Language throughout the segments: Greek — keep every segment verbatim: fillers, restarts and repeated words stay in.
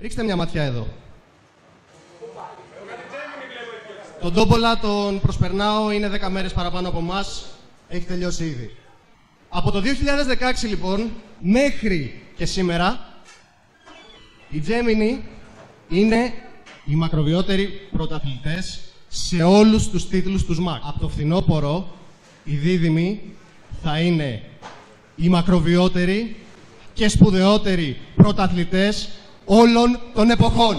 Ρίξτε μια ματιά εδώ. Τον Τόμπολα τον προσπερνάω, είναι δέκα μέρες παραπάνω από εμάς. Έχει τελειώσει ήδη. Από το δύο χιλιάδες δεκαέξι λοιπόν μέχρι και σήμερα οι Gemini είναι οι μακροβιότεροι πρωταθλητές σε όλους τους τίτλους του ΣΜΑΚ. Από το φθινόπωρο οι δίδυμοι θα είναι οι μακροβιότεροι και σπουδαιότεροι πρωταθλητές όλων των εποχών.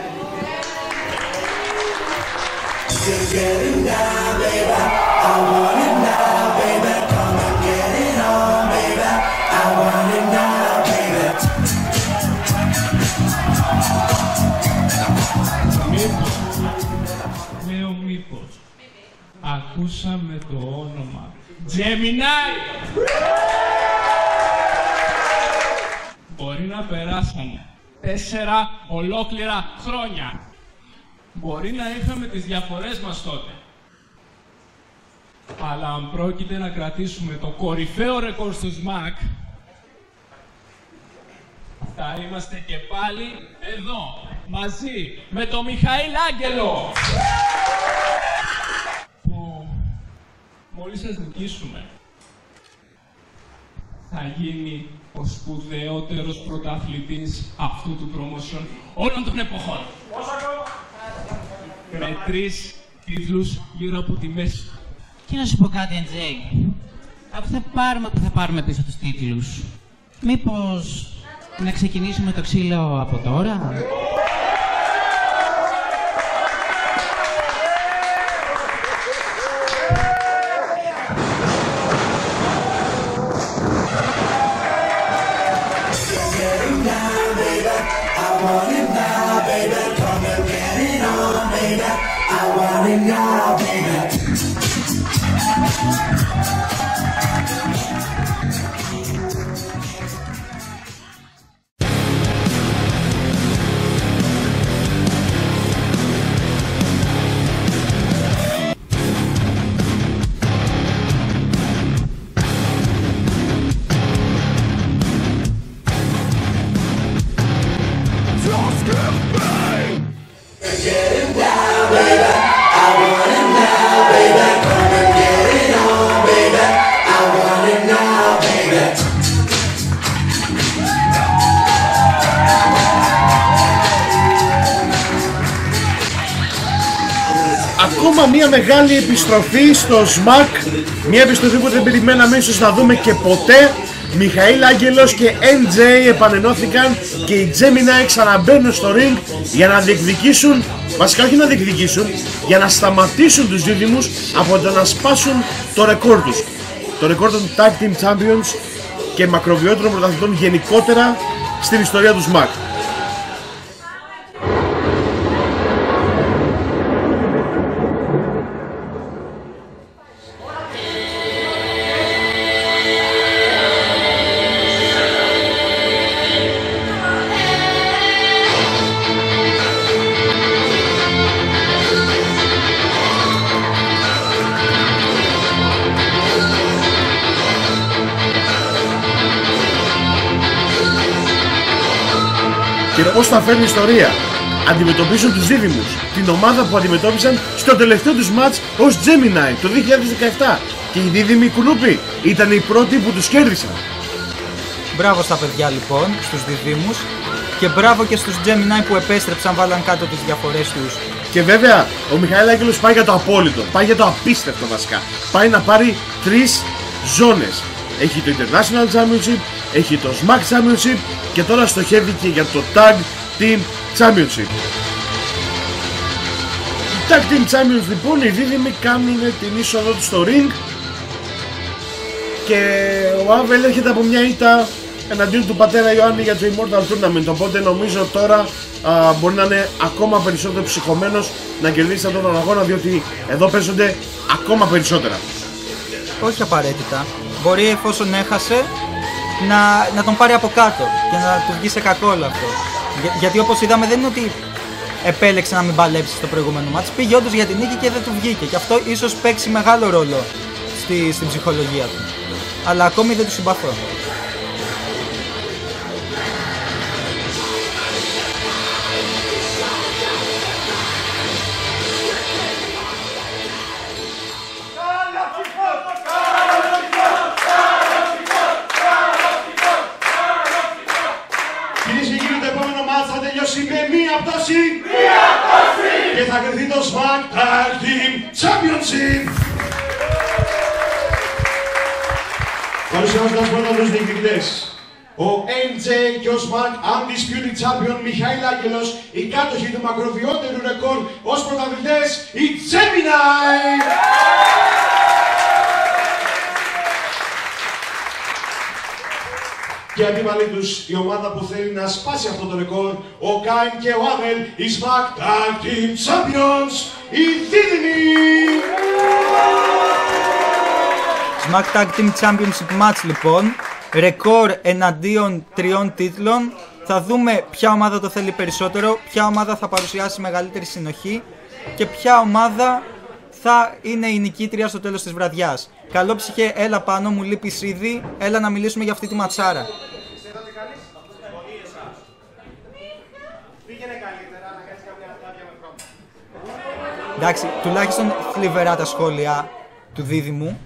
Λέω μήπως ακούσαμε το όνομα Gemini. Μπορεί να περάσανε τέσσερα ολόκληρα χρόνια. Μπορεί να είχαμε τις διαφορές μας τότε. Αλλά αν πρόκειται να κρατήσουμε το κορυφαίο ρεκόρ στο ΣΜΑΚ, θα είμαστε και πάλι εδώ, μαζί με τον Μιχαήλ Άγγελο, που μόλις σας νικήσουμε θα γίνει ο σπουδαιότερος πρωταθλητής αυτού του promotion όλων των εποχών. Με τρεις τίτλους γύρω από τη μέση. Και να σου πω κάτι, εν τζέι. Αφού θα πάρουμε που θα πάρουμε πίσω τους τίτλους, μήπως να ξεκινήσουμε το ξύλο από τώρα? Ακόμα μια μεγάλη επιστροφή στο ΣΜΑΚ. Μια επιστροφή που δεν περιμέναμε ίσως να δούμε και ποτέ. Μιχαήλ Άγγελος και εν τζέι επανενώθηκαν και οι Gemini ξαναμπαίνουν στο ring για να διεκδικήσουν, βασικά όχι να διεκδικήσουν, για να σταματήσουν τους δίδυμους από το να σπάσουν το ρεκόρ τους. Το ρεκόρ των Tag Team Champions και μακροβιότερων πρωταθλητών γενικότερα στην ιστορία του ΣΜΑΚ. Και πώς θα φέρνει η ιστορία. Αντιμετωπίσουν τους δίδυμους, την ομάδα που αντιμετώπισαν στο τελευταίο τους μάτς ως Gemini το δύο χιλιάδες δεκαεπτά. Και οι δίδυμοι κουνούπι ήταν οι πρώτοι που τους κέρδισαν. Μπράβο στα παιδιά λοιπόν, στους διδύμους, και μπράβο και στους Gemini που επέστρεψαν, βάλαν κάτω τις διαφορές τους. Και βέβαια ο Μιχαήλ Άγγελος πάει για το απόλυτο, πάει για το απίστευτο βασικά. Πάει να πάρει τρεις ζώνες. Έχει το International Championship, έχει το SMAC Championship και τώρα στοχεύει και για το Tag Team Championship. Οι Tag Team Champions λοιπόν, οι δίδυμοι κάνουν την είσοδο του στο ring και ο Άβελ έρχεται από μια ήττα εναντίον του πατέρα Ιωάννη για το Immortal Tournament, οπότε νομίζω τώρα α, μπορεί να είναι ακόμα περισσότερο ψυχωμένος να κερδίσει αυτόν τον αγώνα, διότι εδώ παίζονται ακόμα περισσότερα. Όχι απαραίτητα. Μπορεί εφόσον έχασε να, να τον πάρει από κάτω και να του βγει σε κακό όλο αυτό. Για, γιατί όπως είδαμε δεν είναι ότι επέλεξε να μην παλέψει στο προηγούμενο μάτς. Πήγε όντως για την νίκη και δεν του βγήκε. Και αυτό ίσως παίξει μεγάλο ρόλο στη, στην ψυχολογία του. Αλλά ακόμη δεν του συμπαθώ. Exclusive. Παρουσιάζοντας πρώτα τους διεκδικητές. Ο εν τζέι και ο Smack Undisputed Champion Μιχαήλ Άγγελος, οι κάτοχοι του μακροβιότερου ρεκόρ ως πρωταθλητές, οι Gemini! Και αντίπαλοι τους, η ομάδα που θέλει να σπάσει αυτό το ρεκόρ, ο Κάιν και ο Άβελ, οι Smack Tag Team Champions, οι Δίδυμοι! Smack Tag Team Championship Match λοιπόν, ρεκόρ εναντίον τριών τίτλων. Θα δούμε ποια ομάδα το θέλει περισσότερο, ποια ομάδα θα παρουσιάσει μεγαλύτερη συνοχή και ποια ομάδα θα είναι η νικήτρια στο τέλος της βραδιάς. Καλό ψυχέ, έλα πάνω, μου λείπεις ήδη, έλα να μιλήσουμε για αυτή τη ματσάρα. Εντάξει, τουλάχιστον θλιβερά τα σχόλια του δίδυμου.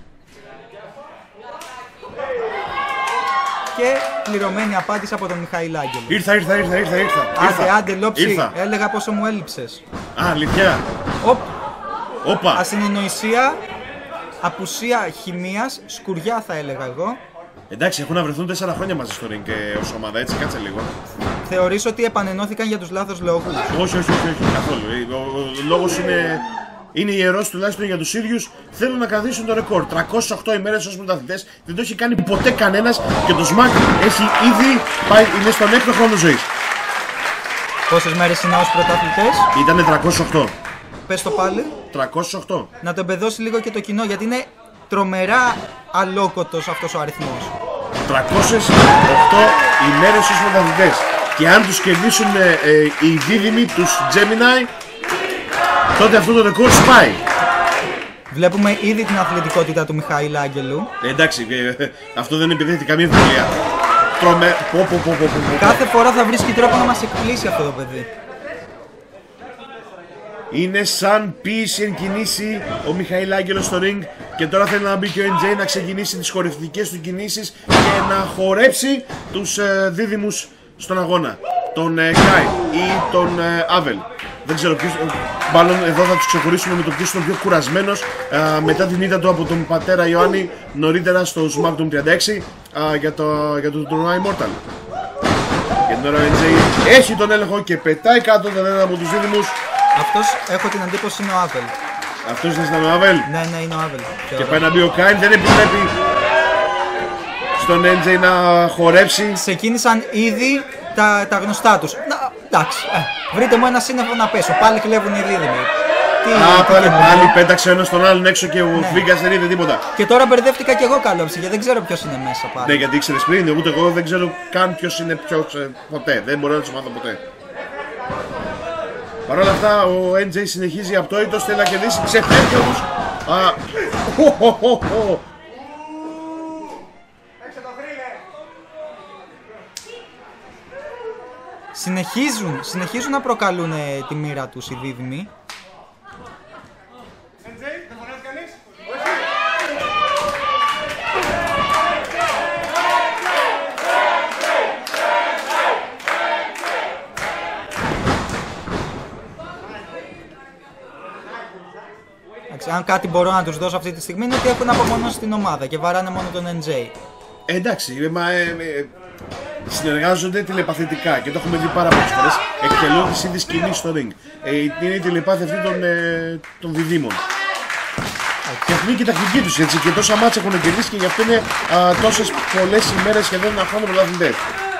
Και πληρωμένη απάντηση από τον Μιχαήλ Άγγελο. Ήρθα, ήρθα, ήρθα, ήρθα, ήρθα. Άντε, άντε, Λόψη, ήρθα. Έλεγα πόσο μου έλειψες. Α, αλήθεια. Οπ. Όπα. Ασυνεννοησία, απουσία χημείας, σκουριά θα έλεγα εγώ. Εντάξει, έχουν να βρεθούν τέσσερα χρόνια μαζί στο ring ως ομάδα, έτσι, κάτσε λίγο. Θεωρείς ότι επανενώθηκαν για τους λάθος λόγους? Όχι, όχι, όχι, όχι, καθόλου. Ο, ο, ο λόγος είναι, είναι ιερός τουλάχιστον για τους ίδιους. Θέλουν να κρατήσουν το ρεκόρ. τριακόσιες οκτώ ημέρες ως πρωταθλητές, δεν το έχει κάνει ποτέ κανένας και το Smack έχει ήδη πάει, είναι στον έκτο χρόνο ζωής. Πόσες μέρες είναι ως πρωταθλητές? Ήτανε τριακόσιες οκτώ. Πες το πάλι. τριακόσιες οκτώ. Να το εμπεδώσει λίγο και το κοινό, γιατί είναι τρομερά αλόκοτος αυτός ο αριθμός. τριακόσιες οκτώ ημέρες ως πρωταθλητές. Και αν τους κερδίσουν ε, ε, οι δίδυμοι, τους Gemini, τότε αυτό το ρεκόρ σπάει. Βλέπουμε ήδη την αθλητικότητα του Μιχαήλ Άγγελου. Ε, εντάξει, ε, ε, αυτό δεν επιδέχεται καμία ευκολία. Τρομε... Πω, πω, πω, πω, πω. Κάθε φορά θα βρίσκει τρόπο να μας εκπλήσει αυτό το παιδί. Είναι σαν ποίηση εν κινήσει ο Μιχαήλ Άγγελος στο ring και τώρα θέλει να μπει και ο εν τζέι να ξεκινήσει τις χορευτικές του κινήσεις και να χορέψει τους ε, δίδυμους στον αγώνα. Τον ε, Κάι ή τον ε, Άβελ. Δεν ξέρω ποιος, μάλλον εδώ θα τους ξεχωρίσουμε με το ποιος είναι ο πιο κουρασμένος ε, μετά την ήττα του από τον πατέρα Ιωάννη νωρίτερα στο SmackDown τριάντα έξι ε, για το, για το τουρνουά Immortal. Και τώρα ο εν τζέι έχει τον έλεγχο και πετάει κάτω τον ένα από τους δίδυμους. Αυτός έχω την εντύπωση είναι ο Άβελ. Αυτός είναι ο Άβελ. Ναι, ναι, είναι ο Άβελ. Και πάει να μπει ο Κάιν, δεν επιτρέπει στον εν τζέι να χορέψει. Ξεκίνησαν ήδη τα, τα γνωστά τους. Να, εντάξει, ε, βρείτε μου ένα σύννεφο να πέσω. Πάλι κλέβουν οι δίδυμοι. Α, πάλι, πάλι πέταξε ο ένας τον άλλον έξω και ο ναι. Βίγκας δεν είδε τίποτα. Και τώρα μπερδεύτηκα κι εγώ καλό ψυχή, δεν ξέρω ποιος είναι μέσα πάλι. Ναι, γιατί ήξερες πριν, ούτε εγώ δεν ξέρω καν ποιος είναι ποιος ε, ποτέ. Δεν μπορώ να τους μάθω ποτέ. Παρ' όλα αυτά ο εν τζέι συνεχίζει απτόητος, θέλει να κερδίσει, ξεφεύγει όμως. Α, χω, χω, χω, χω. Συνεχίζουν, συνεχίζουν να προκαλούν ε, τη μοίρα τους οι δίδυμοι. Αν κάτι μπορώ να τους δώσω αυτή τη στιγμή είναι ότι έχουν απομονώσει την ομάδα και βαράνε μόνο τον εν τζέι. Ε, εντάξει, μα, ε, ε, συνεργάζονται τηλεπαθητικά και το έχουμε δει πάρα πολλές φορές. Εκτελούν τις ίδιες κινήσεις στο ring. Ε, είναι η τηλεπάθεια αυτή των, ε, των διδήμων. Και αυτή είναι και η τακτική τους, έτσι, και τόσα μάτσα έχουν κερδίσει και γι' αυτό είναι α, τόσες πολλές ημέρες σχεδόν να χάνουν πρωταθλητές.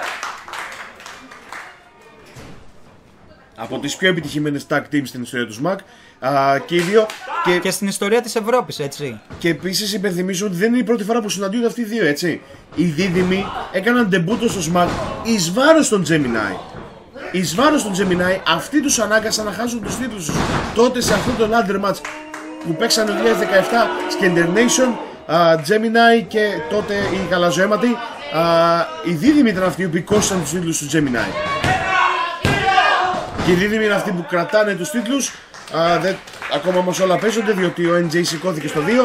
Από τις πιο επιτυχημένες tag teams στην ιστορία του Smack α, και οι δύο. Και... και στην ιστορία της Ευρώπης, έτσι. Και επίσης υπενθυμίζω ότι δεν είναι η πρώτη φορά που συναντιούνται αυτοί οι δύο, έτσι. Οι δίδυμοι έκαναν ντεμπούτο στο Smack εις βάρος των Gemini. Εις βάρος των Gemini, αυτοί τους ανάγκασαν να χάσουν τους τίτλους τους. Τότε σε αυτό το ladder match που παίξαν το δύο χιλιάδες δεκαεπτά στη Internation, α, Gemini και τότε οι καλαζοαίματοι, α, οι δίδυμοι ήταν αυτοί που κόστησαν τους τίτλους του Gemini. Και οι δίδυμοι είναι αυτοί που κρατάνε τους τίτλους. Α, δεν, ακόμα όμως όλα παίζονται διότι ο εν τζέι σηκώθηκε στο δύο.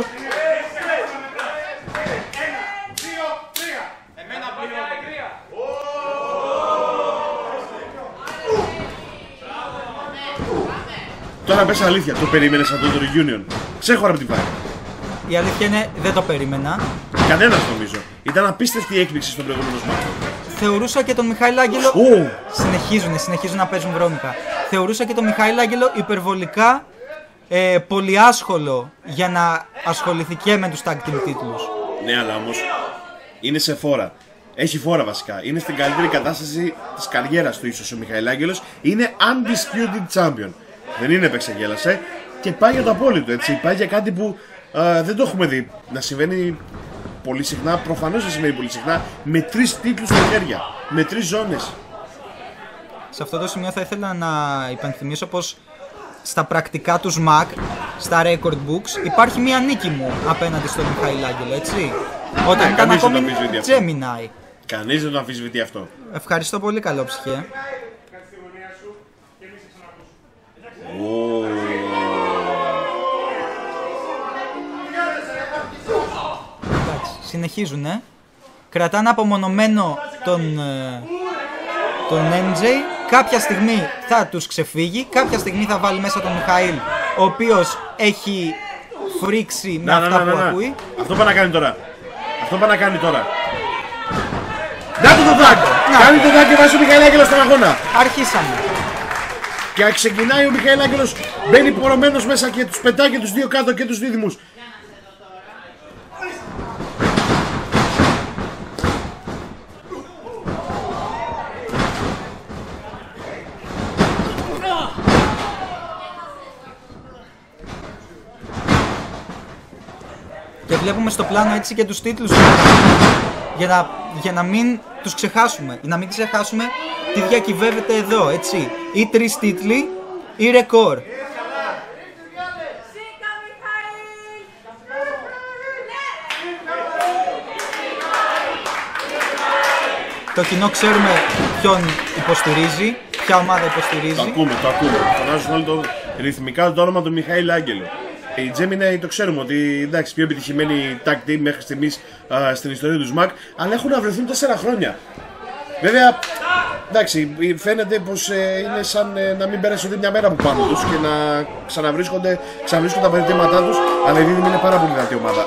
Τώρα πες αλήθεια, το περίμενες αυτό το reunion? Ξέχωρα από την Vibe. Η αλήθεια είναι, δεν το περίμενα. Κανένας νομίζω. Ήταν απίστευτη έκπληξη στον προηγούμενο Smackdown. Θεωρούσα και τον Μιχαήλ Άγγελο. Oh. Συνεχίζουν, συνεχίζουν να παίζουν βρώμικα. Θεωρούσα και τον Μιχαήλ Άγγελο υπερβολικά ε, πολυάσχολο για να ασχοληθεί και με τους tag team τίτλους. Ναι, αλλά όμως είναι σε φόρα. Έχει φόρα βασικά. Είναι στην καλύτερη κατάσταση της καριέρας του ίσως ο Μιχαήλ Άγγελος. Είναι undisputed champion. Δεν είναι επεξαγγέλασε. Και πάει για το απόλυτο, έτσι. Πάει για κάτι που α, δεν το έχουμε δει να συμβαίνει πολύ συχνά. Προφανώς δεν συμβαίνει πολύ συχνά. Με τρεις τίτλους στα χέρια. Με τρεις ζώνες. Σε αυτό το σημείο θα ήθελα να υπενθυμίσω πως στα πρακτικά του ΣΜΑΚ, στα record books, υπάρχει μία νίκη μου απέναντι στον Μιχαήλ Άγγελο, έτσι. Όταν ναι, ήταν ακόμη Gemini. Gemini. Κανείς δεν το αμφισβητεί αυτό. Ευχαριστώ πολύ, καλό ψυχέ. Oh. Εντάξει, συνεχίζουνε. Κρατάνε απομονωμένο τον, τον εμ τζέι. Κάποια στιγμή θα τους ξεφύγει. Κάποια στιγμή θα βάλει μέσα τον Μιχαήλ, ο οποίος έχει φρίξει με να, αυτά να, να, που να, να. ακούει. Αυτό πάει να κάνει τώρα. Αυτό πάει να κάνει τώρα. Να το το δάκ! Κάνει το δάκ και βάζει ο Μιχαήλ Άγγελος στον αγώνα. Αρχίσαμε. Και ξεκινάει ο Μιχαήλ Άγγελος, μπαίνει πορωμένος μέσα και τους πετάει και τους δύο κάτω και τους δίδυμους. Και βλέπουμε στο πλάνο έτσι και τους τίτλους για να, για να μην τους ξεχάσουμε. Για να μην ξεχάσουμε τι διακυβεύεται εδώ, έτσι. Ή τρεις τίτλοι ή ρεκόρ. Το κοινό ξέρουμε ποιον υποστηρίζει, ποια ομάδα υποστηρίζει. Το ακούμε, το ακούμε. Φωνάζουν όλοι το ρυθμικά το όνομα του Μιχαήλ Άγγελο. Η Gemini το ξέρουμε ότι εντάξει, πιο επιτυχημένη tag team μέχρι στιγμής α, στην ιστορία του SmackDown, αλλά έχουν να βρεθούν τέσσερα χρόνια. Βέβαια, εντάξει, φαίνεται πως ε, είναι σαν ε, να μην πέρασε ούτε μια μέρα από πάνω τους και να ξαναβρίσκονται, ξαναβρίσκονται τα παραιτήματά τους, αλλά η δίδυμη είναι πάρα πολύ δυνατή ομάδα.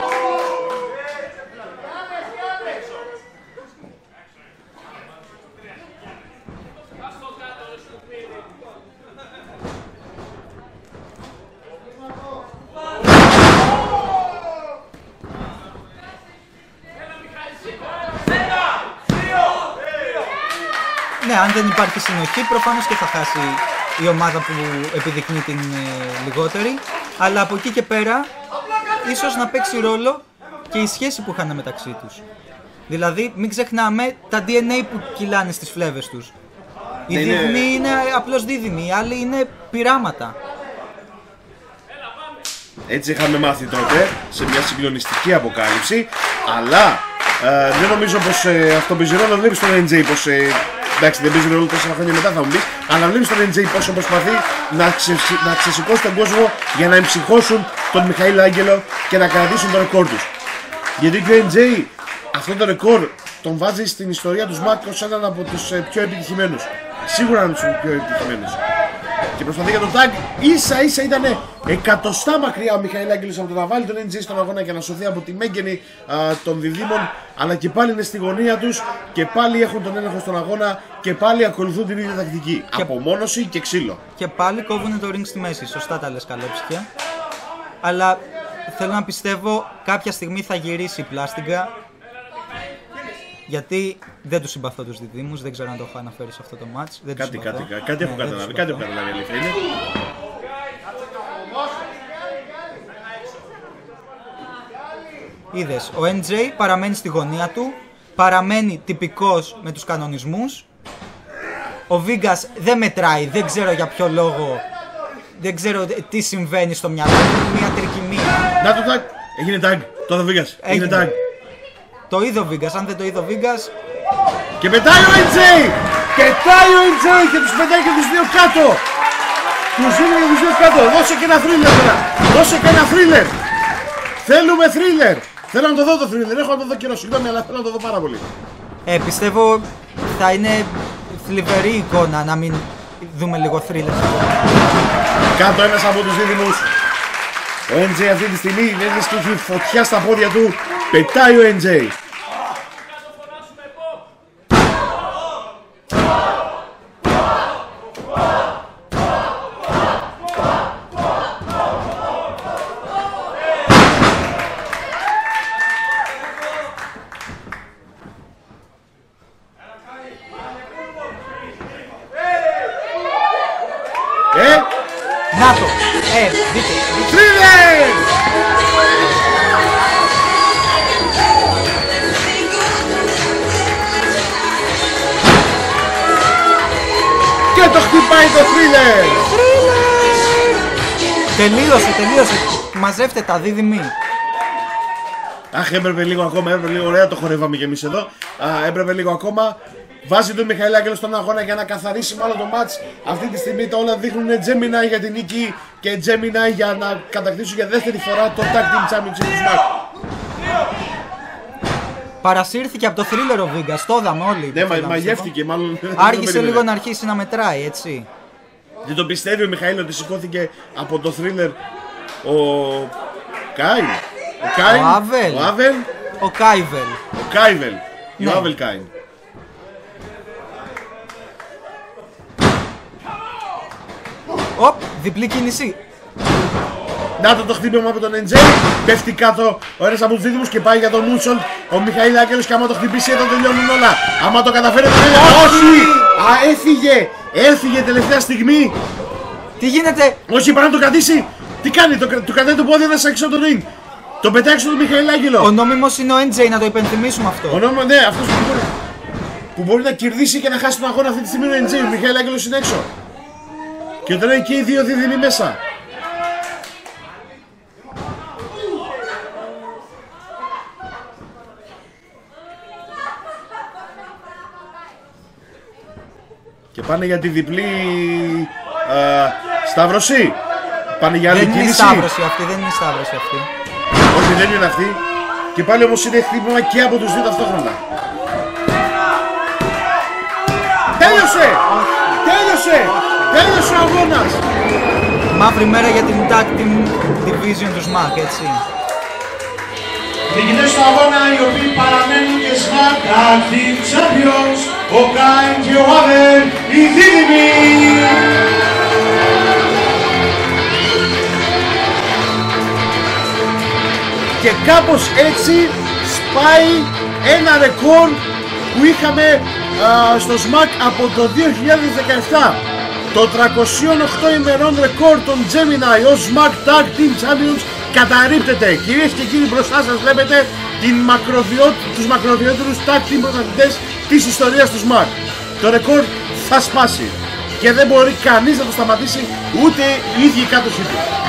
Ναι, αν δεν υπάρχει συνοχή, προφανώς και θα χάσει η ομάδα που επιδεικνύει την ε, λιγότερη. Αλλά από εκεί και πέρα, ίσως να παίξει ρόλο και η σχέση που είχαν μεταξύ τους. Δηλαδή, μην ξεχνάμε τα ντι εν έι που κυλάνε στις φλέβες τους. Οι ναι, δίδυμοι είναι... είναι απλώς δίδυμοι, οι άλλοι είναι πειράματα. Έτσι είχαμε μάθει τότε, σε μια συγκλονιστική αποκάλυψη, αλλά ε, δεν νομίζω πως ε, αυτό παίζει ρόλο. Βλέπεις τον εν τζέι πως... Ε, εντάξει, δεν παίζει ρόλο τέσσερα χρόνια μετά θα μου πεις, αλλά βλέπεις τον εν τζέι πόσο προσπαθεί να, ξε, να ξεσηκώσει τον κόσμο για να εμψυχώσουν τον Μιχαήλ Άγγελο και να κρατήσουν το ρεκόρ τους. Γιατί και ο εν τζέι αυτό το ρεκόρ τον βάζει στην ιστορία του SmackDown ως έναν από τους ε, πιο επιτυχημένους. Σίγουρα έναν από τους πιο επιτυχημένους. Και προσπαθεί για τον tag, ίσα ίσα ήταν εκατοστά μακριά ο Μιχαήλ Άγγελος από το να βάλει τον εν τζέι στον αγώνα και να σωθεί από τη μέγενη α, των διδήμων, αλλά και πάλι είναι στη γωνία τους και πάλι έχουν τον έλεγχο στον αγώνα και πάλι ακολουθούν την ίδια τακτική. Και... απομόνωση και ξύλο. Και πάλι κόβουν το ring στη μέση, σωστά τα λες, καλόψυχια. Αλλά θέλω να πιστεύω κάποια στιγμή θα γυρίσει η πλάστιγκα. Γιατί δεν τους συμπαθώ τους διδήμους, δεν ξέρω αν το έχω αναφέρει σε αυτό το match. Δεν κάτι, τους κάτι, συμπαθώ. κάτι, κάτι Ναι, έχω καταλάβει, κάτι έχω καταλάβει, αλήθεια είναι. Είδες, ο εν τζέι παραμένει στη γωνία του, παραμένει τυπικός με τους κανονισμούς. Ο Βίγκας δεν μετράει, δεν ξέρω για ποιο λόγο, δεν ξέρω τι συμβαίνει στο μυαλό του, μια τρικυμία. Να το tag, έγινε tag, το είδε ο Βίγκας, έγινε tag. Το είδε ο Βίγκας, αν δεν το είδε ο Βίγκας... Και πετάει ο εν τζέι! Πετάει ο εν τζέι και τους πετάει και τους δύο κάτω! Τους δίνει και τους δύο κάτω! Δώσε και ένα θρίλερ τώρα! Δώσε και ένα θρίλερ! Θέλουμε θρίλερ! Θέλω να το δω το θρίλερ, έχω να το δω καιρό, συγγνώμη, αλλά θέλω να το δω πάρα πολύ. Ε, πιστεύω θα είναι θλιβερή εικόνα να μην δούμε λίγο θρίλερ. Κάτω ένας από τους δίδυμους. Ο εν τζέι αυτή τη στιγμή είναι και έχει φωτιά στα πόδια του. Πετάει ο εν τζέι. Ε, Να το! Ε, δείτε! Thriller! Και το χτυπάει το Thriller! Τελείωσε, τελείωσε! Μαζεύτε τα δίδυμοι! Αχ, έπρεπε λίγο ακόμα, έπρεπε λίγο, ωραία το χορεύαμε κι εμείς εδώ. Α, έπρεπε λίγο ακόμα. Βάζει τον Μιχαήλ Άγγελο στον αγώνα για να καθαρίσει μάλλον το μάτς. Αυτή τη στιγμή τα όλα δείχνουν Gemini για την νίκη και Gemini για να κατακτήσουν για δεύτερη φορά το Tag Team Championship του Smack. Παρασύρθηκε από το Thriller ο Βίγκα, το είδαμε όλοι. Ναι, μα, μαγεύτηκε μάλλον. Άργησε λίγο να αρχίσει να μετράει, έτσι. Δεν το πιστεύει ο Μιχαήλ ότι σηκώθηκε από το Thriller ο Κάιν. Ο Κάιν. Ο Άβελ. Ο Άβελ. Ο Κάιβελ. Ο Κάιβελ. Ναι. Ο Άβελ Κάιν. Οπ, διπλή κίνηση. Να το το χτύπημα από τον εν τζέι. Πέφτει κάτω ο ένας από τους δίδυμους και πάει για τον Moonsault. Ο Μιχαήλ Άγγελος και άμα το χτυπήσει εδώ τελειώνουν όλα. Άμα το καταφέρει το τελειώνει. Όχι! Α, έφυγε! Έφυγε τελευταία στιγμή. Τι γίνεται? Όχι, παρά να το κρατήσει. Τι κάνει, το, του κρατάει το πόδι ένας έξω από τον ring. Το πετάει έξω τον Μιχαήλ Άγγελο. Ο νόμιμος είναι ο εν τζέι, να το υπενθυμίσουμε αυτό. Ο νόμιμος, ναι, αυτός που μπορεί, που μπορεί να κερδίσει και να χάσει τον αγώνα αυτή τη στιγμή είναι ο εν τζέι. Ο Μιχαήλ Άγγελος είναι έξω. Και τώρα είναι και οι δύο δίδυμοι μέσα. Και πάνε για τη διπλή α, σταύρωση. Πάνε για άλλη δεν κίνηση. Είναι σταύρωση αυτή, δεν είναι σταύρωση αυτή. Όχι, δεν είναι αυτή. Και πάλι όμως είναι χτύπημα και από τους δύο ταυτόχρονα. Τέλειωσε! Τέλειωσε! Τέλειωσε ο αγώνας! Μαύρη μέρα για την Tag Team Division του Smack, έτσι. Νικητές του αγώνα οι οποίοι παραμένουν και Smack Tag Team Champions, ο Κάιν και ο Άβελ, οι δίδυμοι! Και κάπως έτσι σπάει ένα ρεκόρ που είχαμε α, στο Smack από το δύο χιλιάδες δεκαεπτά. Το τριακόσιων οκτώ ημερών ρεκόρ των Gemini ως Smack Tag Team Champions καταρρίπτεται. Κυρίες και κύριοι, μπροστά σας βλέπετε την μακροβιό... τους μακροβιότερους Tag Team πρωταθλητές της ιστορίας του Smack. Το ρεκόρ θα σπάσει και δεν μπορεί κανείς να το σταματήσει, ούτε οι ίδιοι κάτω του.